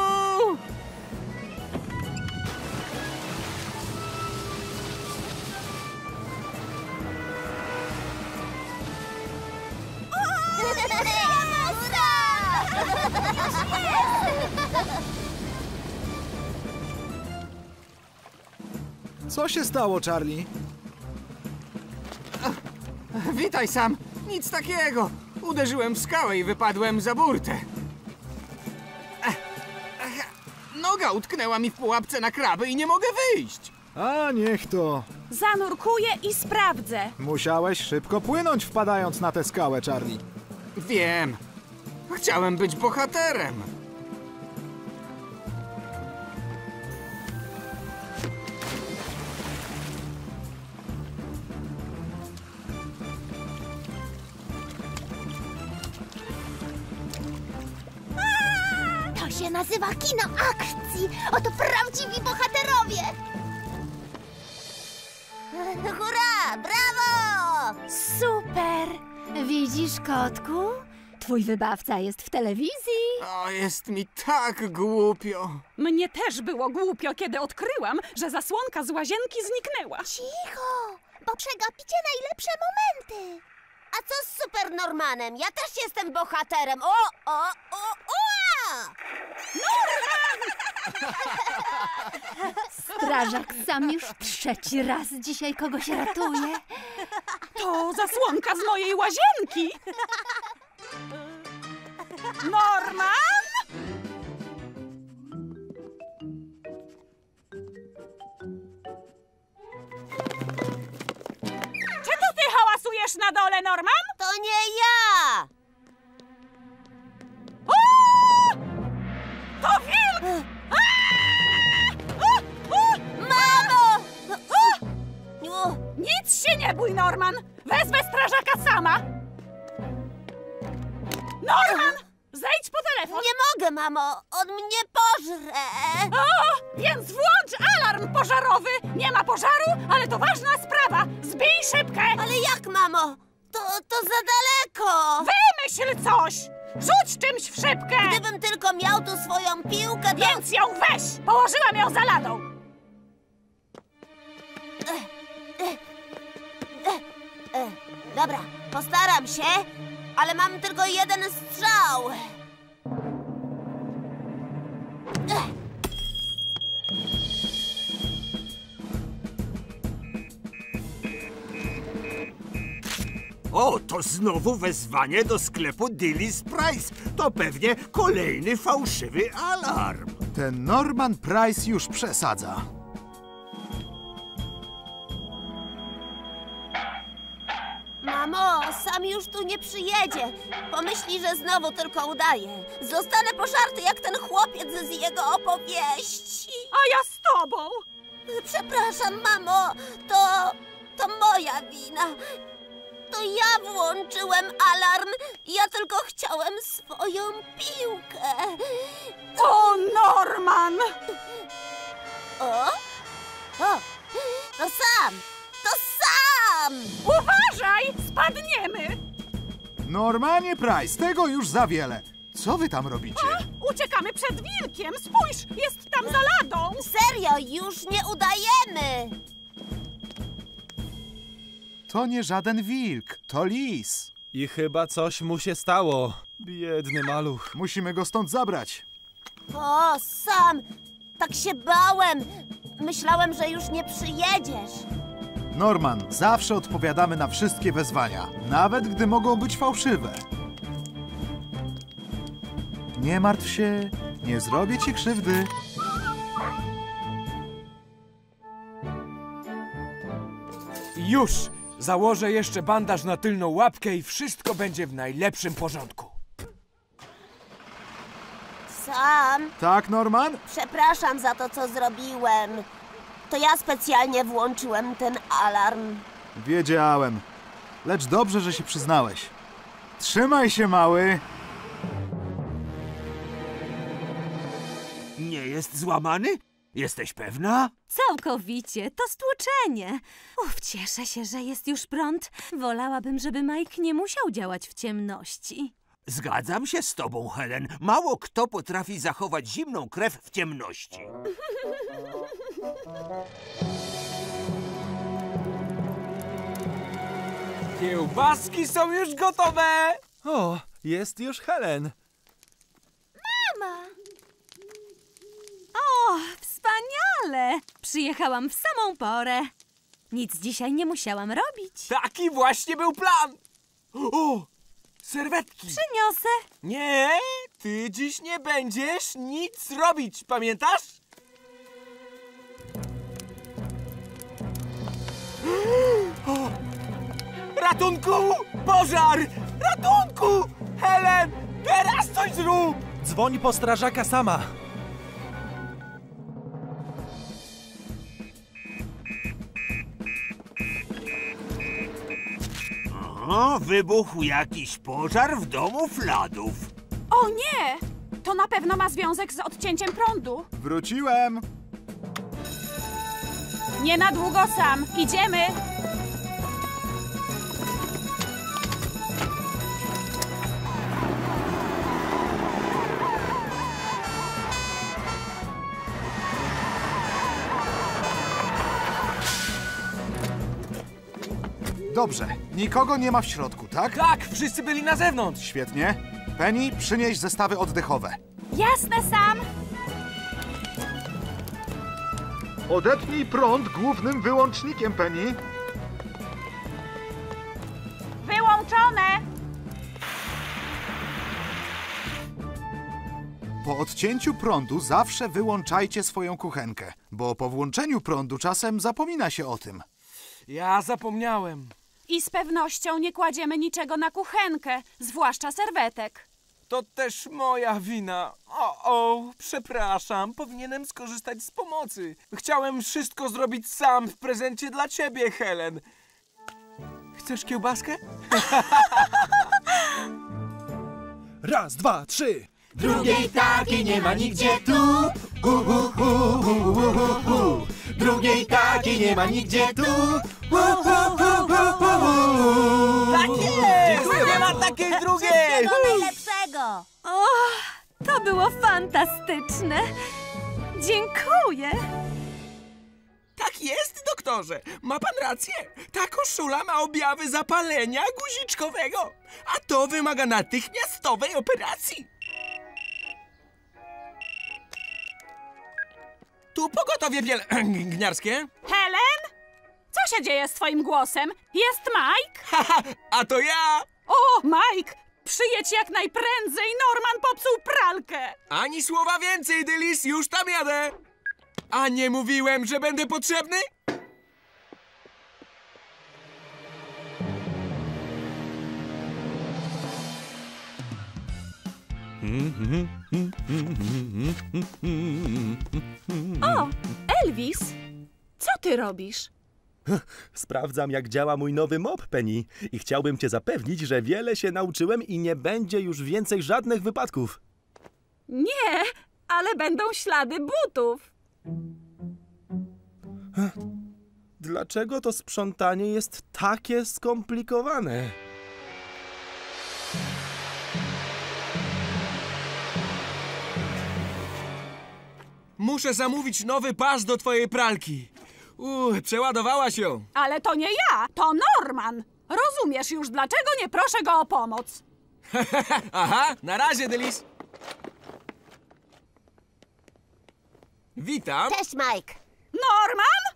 Speaker 1: Co się stało, Charlie?
Speaker 7: Witaj, Sam. Nic takiego. Uderzyłem w skałę i wypadłem za burtę. Noga utknęła mi w pułapce na kraby i nie mogę wyjść.
Speaker 1: A niech to.
Speaker 6: Zanurkuję i sprawdzę.
Speaker 1: Musiałeś szybko płynąć, wpadając na tę skałę, Charlie.
Speaker 7: Wiem. Chciałem być bohaterem.
Speaker 10: To się nazywa kino akcji. Oto prawdziwi bohaterowie.
Speaker 4: Hurra! Brawo!
Speaker 9: Super! Widzisz, kotku? Twój wybawca jest w telewizji.
Speaker 7: O, jest mi tak głupio.
Speaker 6: Mnie też było głupio, kiedy odkryłam, że zasłonka z łazienki zniknęła.
Speaker 10: Cicho, bo przegapicie najlepsze momenty.
Speaker 4: A co z Super Normanem? Ja też jestem bohaterem. O!
Speaker 9: Strażak sam już trzeci raz dzisiaj kogoś ratuje.
Speaker 6: To zasłonka z mojej łazienki. Norman? Czy to ty hałasujesz na dole, Norman?
Speaker 4: To nie ja!
Speaker 6: O! To wilk!
Speaker 4: Mamo!
Speaker 6: Nic się nie bój, Norman! Wezmę strażaka sama! Norman! Zejdź po telefon!
Speaker 4: Nie mogę, mamo! On mnie pożre!
Speaker 6: O! Więc włącz alarm pożarowy! Nie ma pożaru, ale to ważna sprawa! Zbij szybkę!
Speaker 4: Ale jak, mamo? To za daleko!
Speaker 6: Wymyśl coś! Rzuć czymś w szybkę!
Speaker 4: Gdybym tylko miał tu swoją piłkę, to...
Speaker 6: Więc ją weź! Położyłam ją za ladą!
Speaker 4: Dobra, postaram się, ale mam tylko jeden strzał.
Speaker 5: O, to znowu wezwanie do sklepu Dilly's Price. To pewnie kolejny fałszywy alarm.
Speaker 1: Ten Norman Price już przesadza.
Speaker 4: Mamo, sam już tu nie przyjedzie. Pomyśli, że znowu tylko udaje. Zostanę pożarty jak ten chłopiec z jego opowieści.
Speaker 6: A ja z tobą!
Speaker 4: Przepraszam, mamo. To moja wina. To ja włączyłem alarm. Ja tylko chciałem swoją piłkę.
Speaker 6: O, Norman!
Speaker 4: O, to sam! To sam!
Speaker 6: Uważaj! Spadniemy!
Speaker 1: Normanie Price, tego już za wiele. Co wy tam robicie?
Speaker 6: Uciekamy przed wilkiem! Spójrz! Jest tam za ladą!
Speaker 4: Serio, już nie udajemy!
Speaker 1: To nie żaden wilk, to lis.
Speaker 2: I chyba coś mu się stało. Biedny maluch.
Speaker 1: Musimy go stąd zabrać.
Speaker 4: O, sam! Tak się bałem! Myślałem, że już nie przyjedziesz.
Speaker 1: Norman, zawsze odpowiadamy na wszystkie wezwania, nawet gdy mogą być fałszywe. Nie martw się, nie zrobię ci krzywdy.
Speaker 8: Już! Założę jeszcze bandaż na tylną łapkę i wszystko będzie w najlepszym porządku.
Speaker 4: Sam,
Speaker 1: Tak, Norman?
Speaker 4: przepraszam za to, co zrobiłem. To ja specjalnie włączyłem ten alarm.
Speaker 1: Wiedziałem. Lecz dobrze, że się przyznałeś. Trzymaj się, mały.
Speaker 5: Nie jest złamany? Jesteś pewna?
Speaker 3: Całkowicie, to stłoczenie. Cieszę się, że jest już prąd. Wolałabym, żeby Mike nie musiał działać w ciemności.
Speaker 5: Zgadzam się z tobą, Helen. Mało kto potrafi zachować zimną krew w ciemności.
Speaker 8: Kiełbaski są już gotowe!
Speaker 2: O, jest już Helen.
Speaker 3: O, wspaniale! Przyjechałam w samą porę. Nic dzisiaj nie musiałam robić.
Speaker 8: Taki właśnie był plan! O! Serwetki!
Speaker 3: Przyniosę.
Speaker 8: Nie, ty dziś nie będziesz nic robić, pamiętasz? O! Ratunku! Pożar! Ratunku! Helen, teraz coś zrób!
Speaker 2: Dzwoń po strażaka sama.
Speaker 5: O, wybuchł jakiś pożar w domu Fladów.
Speaker 6: O nie! To na pewno ma związek z odcięciem prądu.
Speaker 1: Wróciłem.
Speaker 6: Nie na długo, Sam. Idziemy!
Speaker 1: Dobrze, nikogo nie ma w środku, tak?
Speaker 8: Tak, wszyscy byli na zewnątrz.
Speaker 1: Świetnie. Penny, przynieś zestawy oddechowe.
Speaker 6: Jasne, Sam!
Speaker 1: Odepnij prąd głównym wyłącznikiem, Penny.
Speaker 6: Wyłączone!
Speaker 1: Po odcięciu prądu zawsze wyłączajcie swoją kuchenkę, bo po włączeniu prądu czasem zapomina się o tym.
Speaker 8: Ja zapomniałem.
Speaker 6: I z pewnością nie kładziemy niczego na kuchenkę, zwłaszcza serwetek.
Speaker 8: To też moja wina. O, przepraszam, powinienem skorzystać z pomocy. Chciałem wszystko zrobić sam w prezencie dla ciebie, Helen. Chcesz kiełbaskę?
Speaker 2: Raz, dwa, trzy.
Speaker 11: Drugiej takiej nie ma nigdzie tu. Drugiej takiej nie ma nigdzie tu.
Speaker 8: Tak jest! Nie ma takiej drugiej!
Speaker 4: Wszystkiego najlepszego!
Speaker 3: O, to było fantastyczne. Dziękuję.
Speaker 7: Tak jest, doktorze. Ma pan rację. Ta koszula ma objawy zapalenia guziczkowego, a to wymaga natychmiastowej operacji. Tu pogotowie pielęgniarskie.
Speaker 6: Helen? Co się dzieje z twoim głosem? Jest Mike?
Speaker 7: Haha, a to ja!
Speaker 6: O, Mike! Przyjedź jak najprędzej, Norman popsuł pralkę!
Speaker 7: Ani słowa więcej, Dylis, już tam jadę! A nie mówiłem, że będę potrzebny?
Speaker 6: O, Elvis! Co ty robisz?
Speaker 2: Sprawdzam, jak działa mój nowy mop, Penny. I chciałbym cię zapewnić, że wiele się nauczyłem i nie będzie już więcej żadnych wypadków.
Speaker 6: Nie, ale będą ślady butów.
Speaker 2: Dlaczego to sprzątanie jest takie skomplikowane?
Speaker 7: Muszę zamówić nowy pas do twojej pralki. Przeładowałaś ją.
Speaker 6: Ale to nie ja, to Norman. Rozumiesz już, dlaczego nie proszę go o pomoc.
Speaker 7: Aha, na razie, Dylis. Witam.
Speaker 4: Cześć, Mike.
Speaker 6: Norman?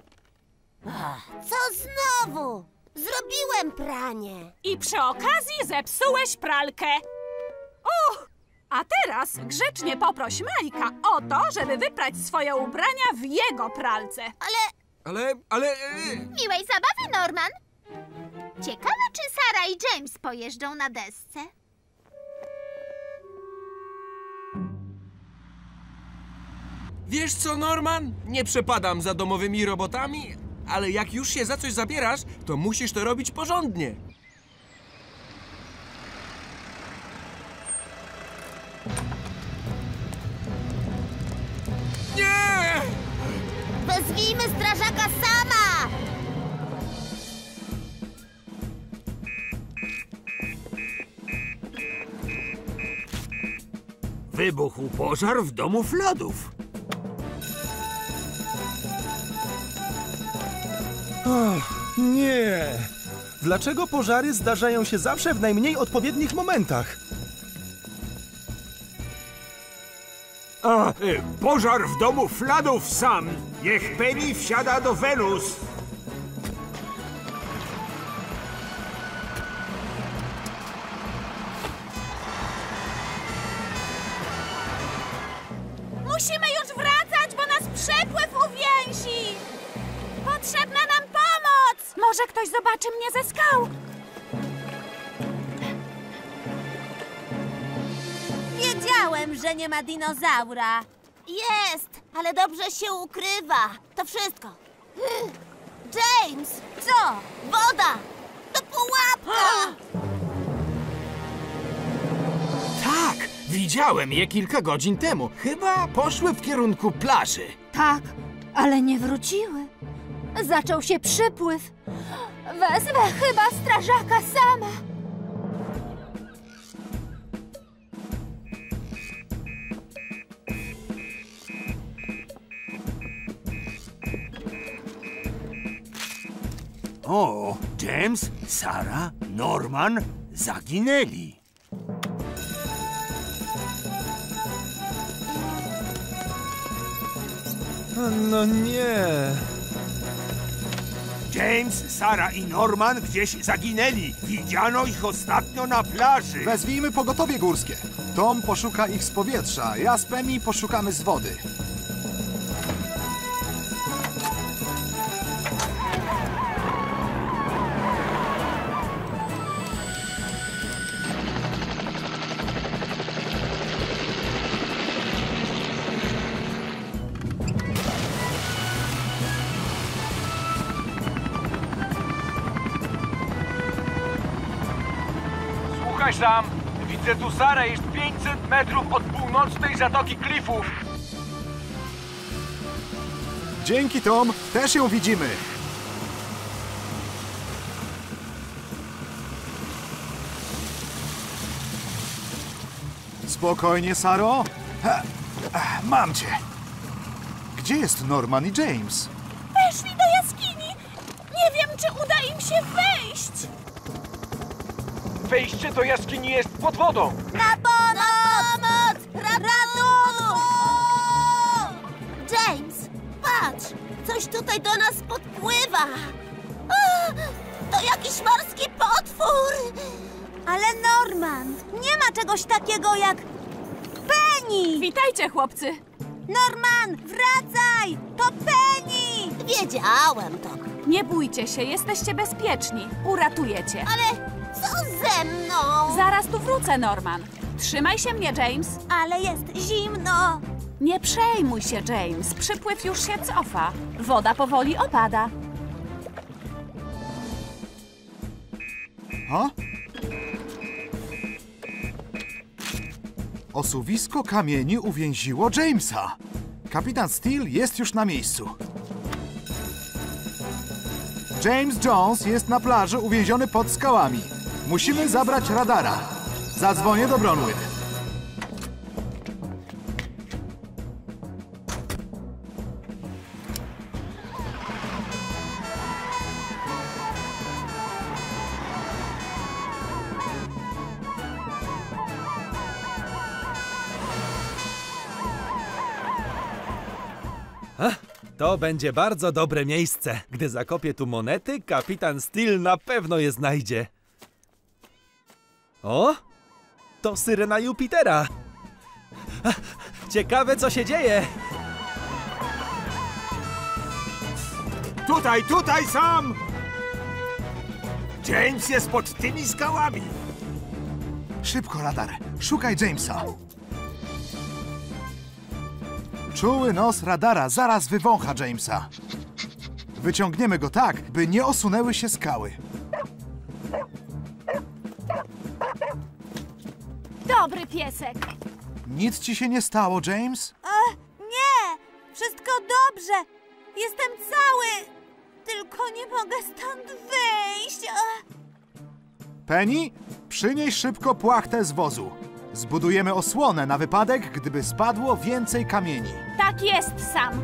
Speaker 4: Co znowu? Zrobiłem pranie.
Speaker 6: I przy okazji zepsułeś pralkę. A teraz grzecznie poproś Majka o to, żeby wyprać swoje ubrania w jego pralce.
Speaker 7: Ale...
Speaker 10: Miłej zabawy, Norman. Ciekawe, czy Sara i James pojeżdżą na desce.
Speaker 7: Wiesz co, Norman? Nie przepadam za domowymi robotami, ale jak już się za coś zabierasz, to musisz to robić porządnie. Nie!
Speaker 4: Wezwijmy strażaka sama!
Speaker 5: Wybuchł pożar w domu Fladów.
Speaker 2: Nie! Dlaczego pożary zdarzają się zawsze w najmniej odpowiednich momentach?
Speaker 5: Pożar w domu Fladów sam. Niech Penny wsiada do Wenus.
Speaker 3: Musimy już wracać, bo nas przepływ uwięzi. Potrzebna nam pomoc. Może ktoś zobaczy mnie ze skał.
Speaker 4: Wiedziałem, że nie ma dinozaura. Jest, ale dobrze się ukrywa. To wszystko. James! Co? Woda! To pułapka!
Speaker 7: Tak, widziałem je kilka godzin temu. Chyba poszły w kierunku plaży.
Speaker 9: Tak, ale nie wróciły. Zaczął się przypływ. Wezmę chyba strażaka sama.
Speaker 5: O, James, Sara, Norman zaginęli.
Speaker 2: No nie.
Speaker 5: James, Sara i Norman gdzieś zaginęli. Widziano ich ostatnio na plaży.
Speaker 1: Wezwijmy pogotowie górskie. Tom poszuka ich z powietrza, ja z Penny poszukamy z wody.
Speaker 8: Słuchaj sam, widzę tu Sarę jest 500 metrów od północnej zatoki klifów.
Speaker 1: Dzięki, Tom, też ją widzimy. Spokojnie, Saro. Mam cię. Gdzie jest Norman i James?
Speaker 3: Weszli do jaskini. Nie wiem, czy uda im się wejść.
Speaker 8: Wejście do jaskini jest pod wodą.
Speaker 3: Na pomoc! Ratunku!
Speaker 4: James, patrz! Coś tutaj do nas podpływa. A, to jakiś morski potwór!
Speaker 3: Ale Norman, nie ma czegoś takiego jak Penny!
Speaker 6: Witajcie, chłopcy.
Speaker 3: Norman, wracaj! To Penny!
Speaker 4: Wiedziałem to.
Speaker 6: Nie bójcie się, jesteście bezpieczni. Uratujecie.
Speaker 4: Ale co ze mną?
Speaker 6: Zaraz tu wrócę, Norman. Trzymaj się mnie, James.
Speaker 3: Ale jest zimno!
Speaker 6: Nie przejmuj się, James. Przypływ już się cofa. Woda powoli opada.
Speaker 1: A? Osuwisko kamieni uwięziło Jamesa. Kapitan Steele jest już na miejscu. James Jones jest na plaży uwięziony pod skałami. Musimy zabrać radara. Zadzwonię do Bronwyn.
Speaker 2: To będzie bardzo dobre miejsce. Gdy zakopię tu monety, kapitan Steele na pewno je znajdzie. O! To syrena Jupitera. Ciekawe, co się dzieje.
Speaker 5: Tutaj sam! James jest pod tymi skałami.
Speaker 1: Szybko, radar. Szukaj Jamesa. Czuły nos radara zaraz wywącha Jamesa. Wyciągniemy go tak, by nie osunęły się skały.
Speaker 3: Dobry piesek.
Speaker 1: Nic ci się nie stało, James?
Speaker 3: Nie! Wszystko dobrze! Jestem cały! Tylko nie mogę stąd wyjść!
Speaker 1: Penny, przynieś szybko płachtę z wozu. Zbudujemy osłonę na wypadek, gdyby spadło więcej kamieni.
Speaker 6: Tak jest, Sam.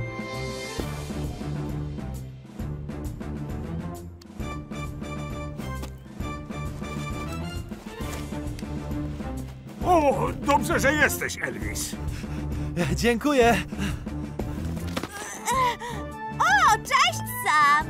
Speaker 5: O, dobrze, że jesteś, Elvis.
Speaker 2: Dziękuję.
Speaker 3: O, cześć, Sam!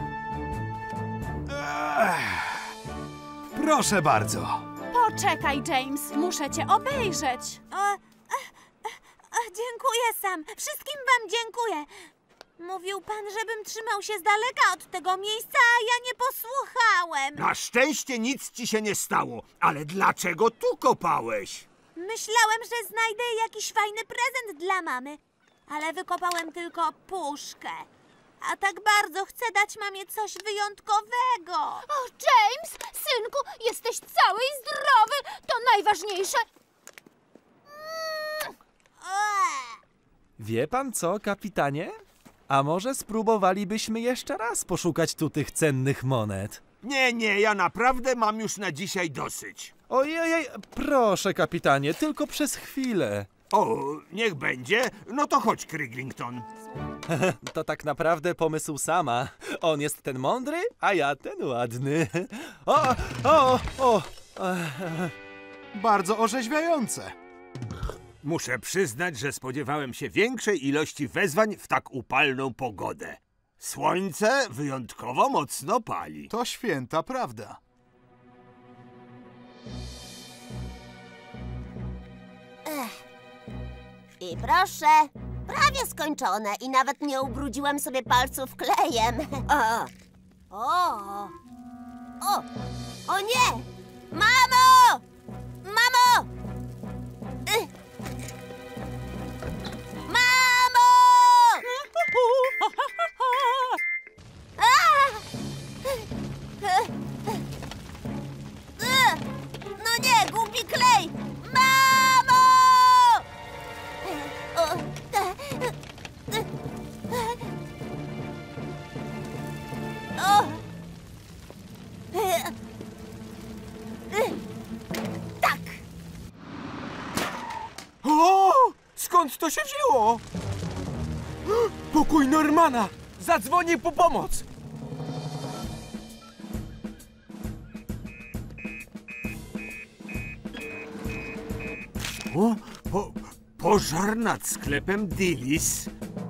Speaker 1: Proszę bardzo.
Speaker 6: Poczekaj, James. Muszę cię obejrzeć.
Speaker 3: Dziękuję, Sam. Wszystkim wam dziękuję. Mówił pan, żebym trzymał się z daleka od tego miejsca, a ja nie posłuchałem.
Speaker 5: Na szczęście nic ci się nie stało. Ale dlaczego tu kopałeś?
Speaker 3: Myślałem, że znajdę jakiś fajny prezent dla mamy, ale wykopałem tylko puszkę. A tak bardzo chcę dać mamie coś wyjątkowego.
Speaker 10: O, James, synku, jesteś cały i zdrowy. To najważniejsze.
Speaker 2: Wie pan co, kapitanie? A może spróbowalibyśmy jeszcze raz poszukać tu tych cennych monet?
Speaker 5: Nie, ja naprawdę mam już na dzisiaj dosyć.
Speaker 2: Ojej, proszę, kapitanie, tylko przez chwilę.
Speaker 5: O, niech będzie. No to chodź, Criglington.
Speaker 2: To tak naprawdę pomysł Sama. On jest ten mądry, a ja ten ładny. O!
Speaker 1: Bardzo orzeźwiające.
Speaker 5: Muszę przyznać, że spodziewałem się większej ilości wezwań w tak upalną pogodę. Słońce wyjątkowo mocno pali.
Speaker 1: To święta prawda.
Speaker 4: I proszę, prawie skończone i nawet nie ubrudziłem sobie palców klejem. O nie! Mamo! Mamo! Mamo! No nie, głupi klej! Mamo! Tak!
Speaker 8: O! Skąd to się wzięło? Pokój Normana! Zadzwonię po pomoc!
Speaker 5: Pożar nad sklepem Dillis.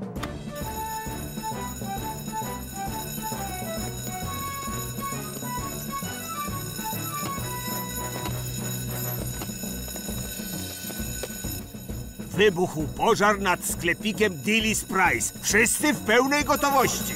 Speaker 5: Wybuchł pożar nad sklepikiem Dillis Price. Wszyscy w pełnej gotowości.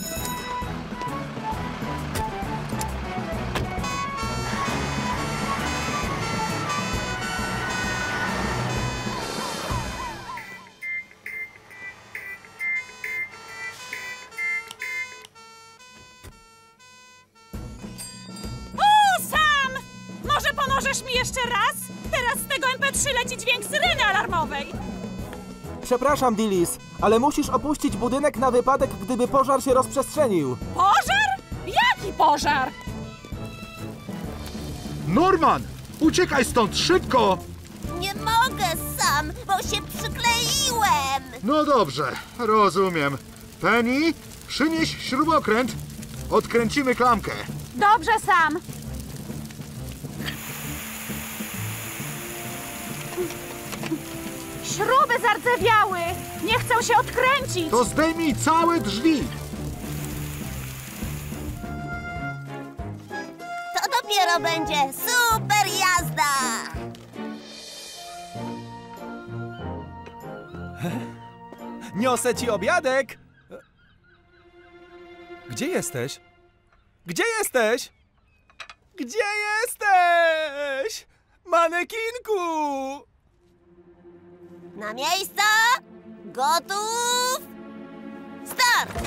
Speaker 6: Sam! Może pomożesz mi jeszcze raz? Teraz z tego MP3 leci dźwięk syreny alarmowej.
Speaker 2: Przepraszam, Dillis, ale musisz opuścić budynek na wypadek, gdyby pożar się rozprzestrzenił.
Speaker 6: Pożar? Jaki pożar?
Speaker 1: Norman! Uciekaj stąd, szybko!
Speaker 4: Nie mogę sam, bo się przykleiłem!
Speaker 1: No dobrze, rozumiem. Penny, przynieś śrubokręt. Odkręcimy klamkę.
Speaker 6: Dobrze, Sam. Śruby zardzewiały! Nie chcą się odkręcić!
Speaker 1: To zdejmij całe drzwi.
Speaker 4: To dopiero będzie super jazda!
Speaker 2: Niosę ci obiadek! Gdzie jesteś? Gdzie jesteś? Gdzie jesteś? Manekinku!
Speaker 4: Na miejsca! Gotów! Start!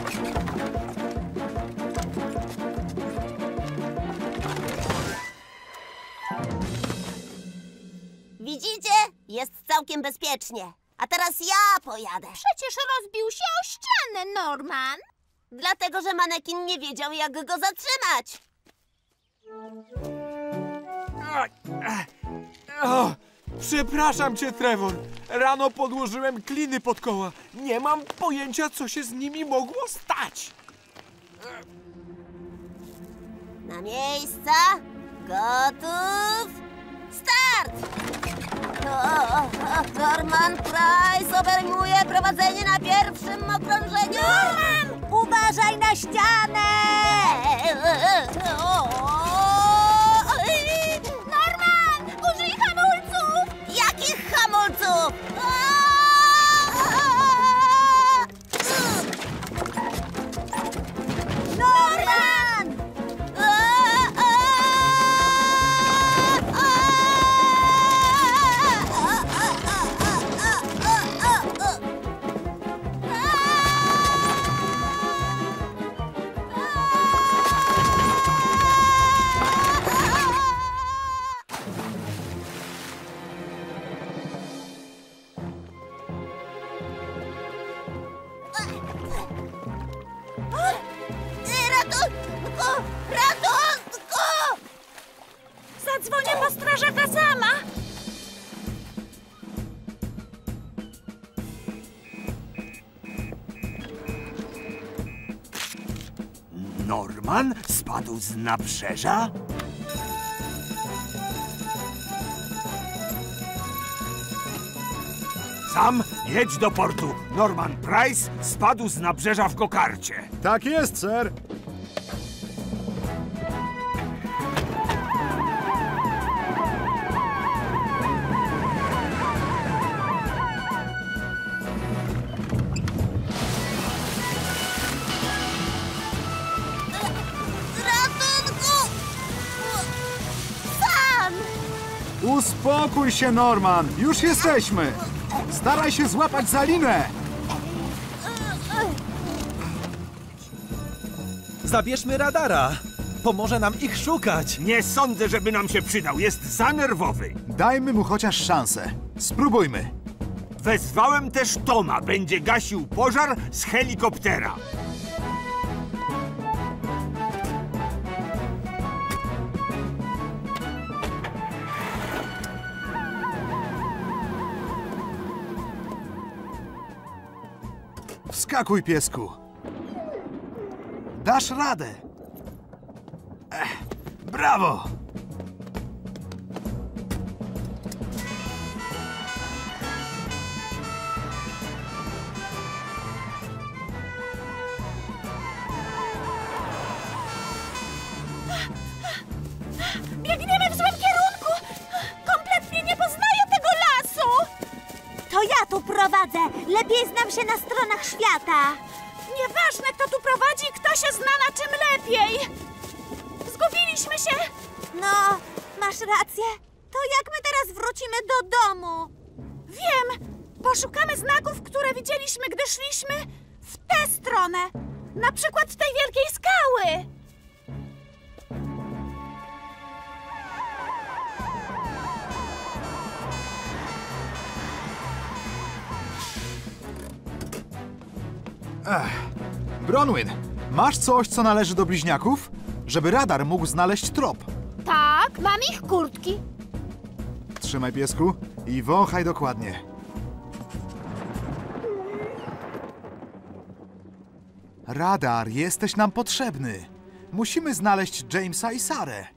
Speaker 4: Widzicie? Jest całkiem bezpiecznie. A teraz ja pojadę.
Speaker 10: Przecież rozbił się o ścianę, Norman.
Speaker 4: Dlatego, że manekin nie wiedział, jak go zatrzymać.
Speaker 8: Przepraszam cię, Trevor. Rano podłożyłem kliny pod koła. Nie mam pojęcia, co się z nimi mogło stać.
Speaker 4: Na miejsca! Gotów! Start! Norman Price obejmuje prowadzenie na pierwszym okrążeniu! Norman! Uważaj na ścianę! Norman! Użyj hamulców! Jakich hamulców? Norman! Ratunku! Ratunku!
Speaker 6: Zadzwonię po strażaka Sama.
Speaker 5: Norman spadł z nabrzeża? Sam jedź do portu. Norman Price spadł z nabrzeża w kokarcie.
Speaker 1: Tak jest, ser.
Speaker 4: Ratunku! Sam!
Speaker 1: Uspokój się, Norman. Już jesteśmy. Staraj się złapać za linę.
Speaker 2: Zabierzmy radara. Pomoże nam ich szukać.
Speaker 5: Nie sądzę, żeby nam się przydał. Jest za nerwowy.
Speaker 1: Dajmy mu chociaż szansę. Spróbujmy.
Speaker 5: Wezwałem też Toma. Będzie gasił pożar z helikoptera.
Speaker 1: Wskakuj, piesku. Dasz radę. Brawo!
Speaker 3: Biegniemy w złym kierunku! Kompletnie nie poznaję tego lasu!
Speaker 4: To ja tu prowadzę. Lepiej znam się na stronach świata.
Speaker 3: Nieważne, kto tu prowadzi, kto się zna na czym lepiej! Zgubiliśmy się!
Speaker 4: No, masz rację. To jak my teraz wrócimy do domu?
Speaker 3: Wiem! Poszukamy znaków, które widzieliśmy, gdy szliśmy w tę stronę. Na przykład tej wielkiej skały.
Speaker 1: Bronwyn, masz coś, co należy do bliźniaków? Żeby radar mógł znaleźć trop.
Speaker 10: Tak, mam ich kurtki.
Speaker 1: Trzymaj, piesku, i wąchaj dokładnie. Radar, jesteś nam potrzebny. Musimy znaleźć Jamesa i Sarę.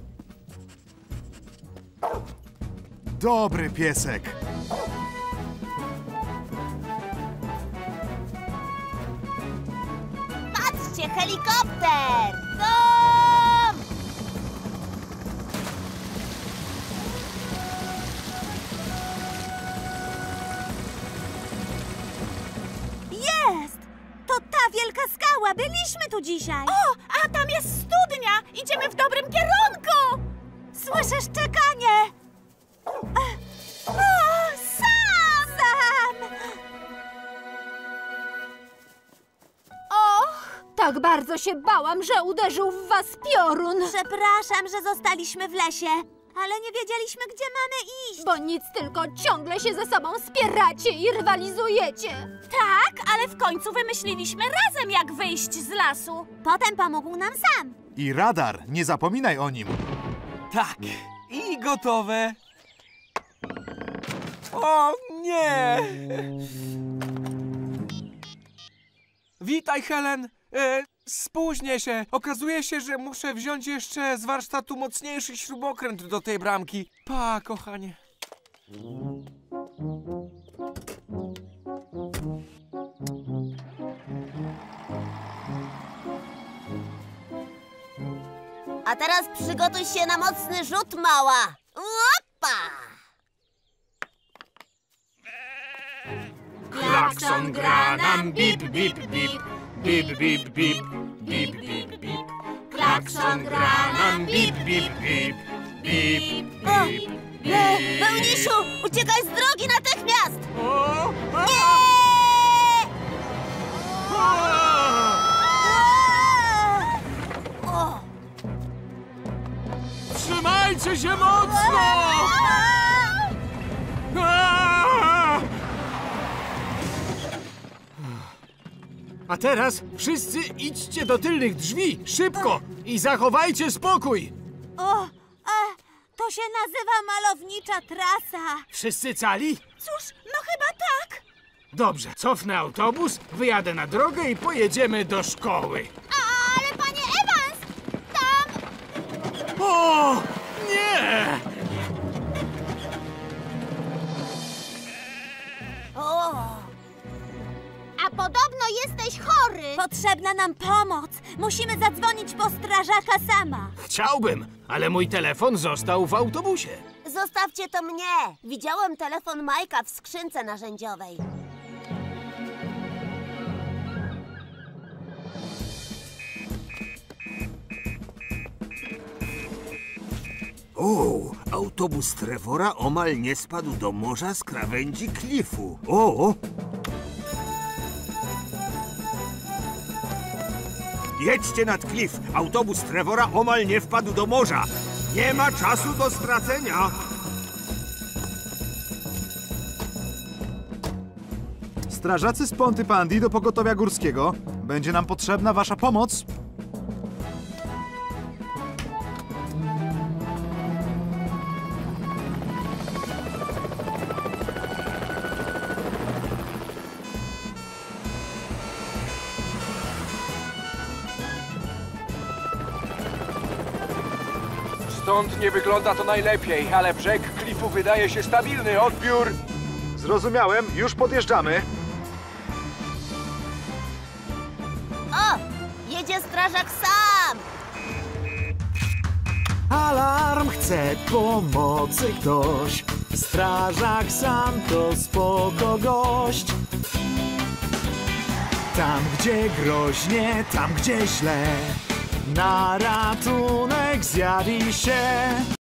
Speaker 1: Dobry piesek.
Speaker 4: Patrzcie, helikopter! Tom! Jest! To ta wielka skała. Byliśmy tu dzisiaj.
Speaker 3: O, a tam jest studnia! Idziemy w dobrym kierunku!
Speaker 4: Słyszysz czekanie?
Speaker 3: O, Sam!
Speaker 4: Sam!
Speaker 9: Tak bardzo się bałam, że uderzył w was piorun.
Speaker 4: Przepraszam, że zostaliśmy w lesie, ale nie wiedzieliśmy, gdzie mamy iść.
Speaker 9: Bo nic, tylko ciągle się ze sobą spieracie i rywalizujecie.
Speaker 3: Tak, ale w końcu wymyśliliśmy razem, jak wyjść z lasu.
Speaker 4: Potem pomógł nam Sam.
Speaker 1: I radar, nie zapominaj o nim.
Speaker 8: Tak, i gotowe. O nie! Witaj, Helen. Spóźnię się. Okazuje się, że muszę wziąć jeszcze z warsztatu mocniejszy śrubokręt do tej bramki. Pa, kochanie.
Speaker 4: A teraz przygotuj się na mocny rzut, mała. Opa!
Speaker 7: Klakson gra nam bip, bip, bip. Bip, bip, bip. Bip, bip, bip. Klakson gra nam bip, bip, bip. Bip,
Speaker 4: O,
Speaker 7: bip,
Speaker 4: nie!
Speaker 7: bip.
Speaker 4: Pełnisiu, uciekaj z drogi natychmiast!
Speaker 7: O!
Speaker 4: O!
Speaker 7: Trzymajcie się mocno! A teraz wszyscy idźcie do tylnych drzwi, szybko! I zachowajcie spokój!
Speaker 4: To się nazywa malownicza trasa.
Speaker 7: Wszyscy cali?
Speaker 3: Cóż, no chyba tak.
Speaker 7: Dobrze, cofnę autobus, wyjadę na drogę i pojedziemy do szkoły.
Speaker 10: Ale panie Evans, tam...
Speaker 7: O! Nie!
Speaker 10: podobno jesteś chory.
Speaker 3: Potrzebna nam pomoc. Musimy zadzwonić po strażaka sama.
Speaker 7: Chciałbym, ale mój telefon został w autobusie.
Speaker 4: Zostawcie to mnie. Widziałem telefon Majka w skrzynce narzędziowej.
Speaker 5: O, autobus Trevora omal nie spadł do morza z krawędzi klifu. O! Jedźcie nad klif. Autobus Trevora omal nie wpadł do morza. Nie ma czasu do stracenia.
Speaker 1: Strażacy z Pontypandy do pogotowia górskiego. Będzie nam potrzebna wasza pomoc.
Speaker 8: Stąd nie wygląda to najlepiej, ale brzeg klifu wydaje się stabilny. Odbiór!
Speaker 1: Zrozumiałem, już podjeżdżamy.
Speaker 4: O! Jedzie strażak sam!
Speaker 11: Alarm, chce pomocy ktoś. Strażak sam to spoko gość. Tam gdzie groźnie, tam gdzie źle, na ratunek zjawi się.